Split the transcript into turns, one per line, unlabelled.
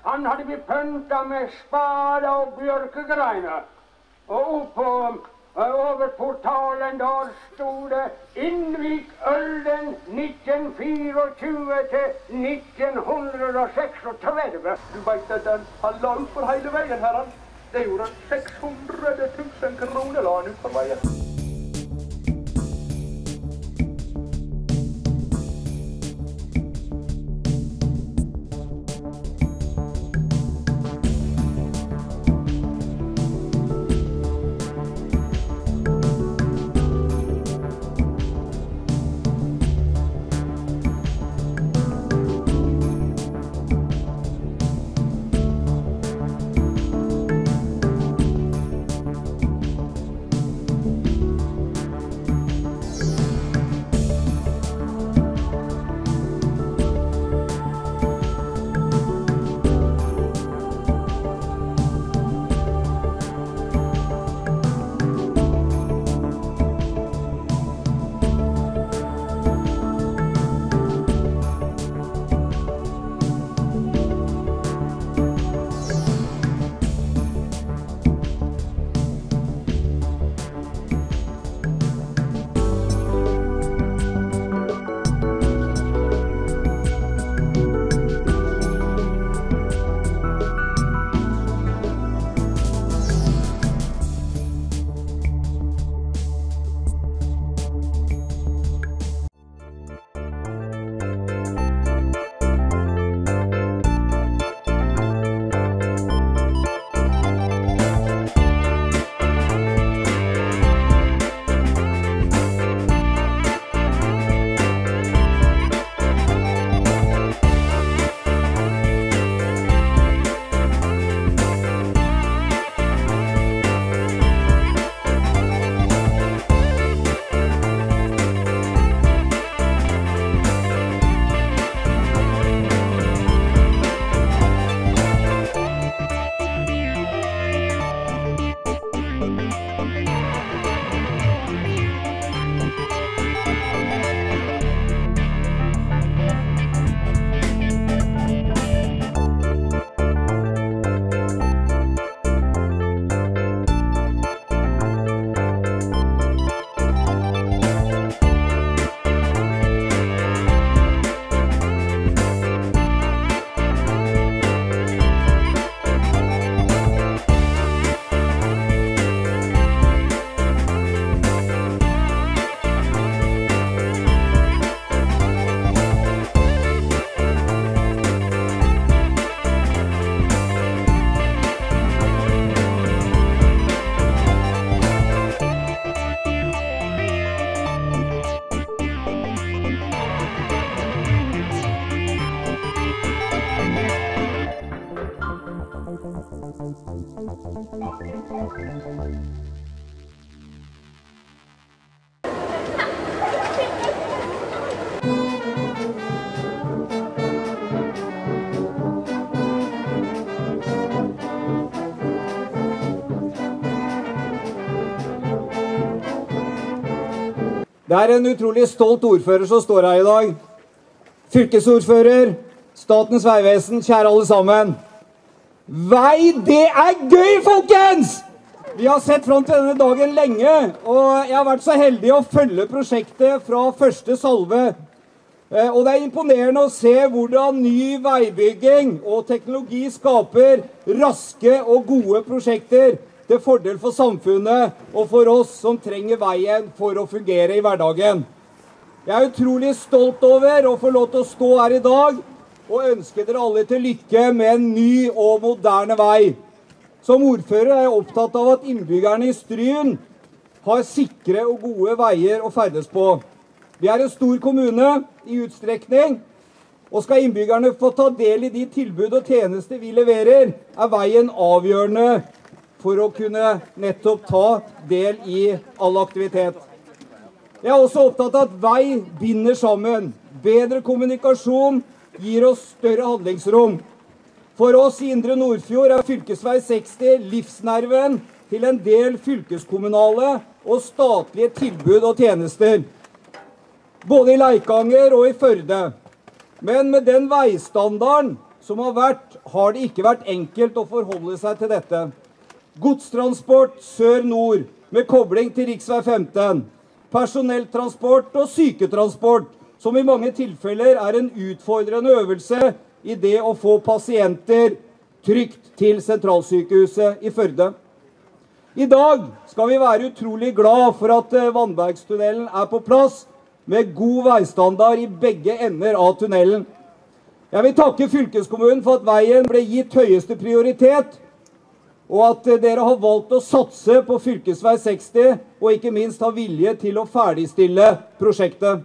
Han hadde vi pynta med spade og bjørkegreiner. Og oppå over portalen der stod det Innvik Ølden 1924 til 1936.
Du vet at han la ut for hele veien, herren. Det gjorde han 600 000 kroner la han ut for veien.
Det er en utrolig stolt ordfører som står her i dag. Fylkesordfører, Statens vegvesen, kjære alle sammen. Vei, det er gøy, folkens! Vi har sett frem til denne dagen lenge, og jeg har vært så heldig å følge prosjektet fra første salve. Og det er imponerende å se hvordan ny veibygging og teknologi skaper raske og gode prosjekter til fordel for samfunnet og for oss som trenger veien for å fungere i hverdagen. Jeg er utrolig stolt over å få lov til å stå her i dag og ønske dere alle til lykke med en ny og moderne vei. Som ordfører er jeg opptatt av at innbyggerne i Stryn har sikre og gode veier å ferdes på. Vi er en stor kommune i utstrekning, og skal innbyggerne få ta del i de tilbud og tjenester vi leverer, er veien avgjørende for å kunne nettopp ta del i all aktivitet. Jeg er også opptatt av at vei binder sammen. Bedre kommunikasjon gir oss større handlingsrom. For oss i Indre Nordfjord er fylkesvei 60 livsnerven til en del fylkeskommunale og statlige tilbud og tjenester. Både i Leikanger og i Førde. Men med den veistandarden som har vært, har det ikke vært enkelt å forholde seg til dette. Godstransport sør-nord med kobling til riksvei 15, personelltransport og syketransport, som i mange tilfeller er en utfordrende øvelse i det å få pasienter trygt til sentralsykehuset i Førde. I dag skal vi være utrolig glad for at Vannbergstunnelen er på plass med god veistandard i begge ender av tunnelen. Jeg vil takke fylkeskommunen for at veien ble gitt høyeste prioritet, og at dere har valgt å satse på fylkesvei 60, og ikke minst ha vilje til å ferdigstille prosjektet.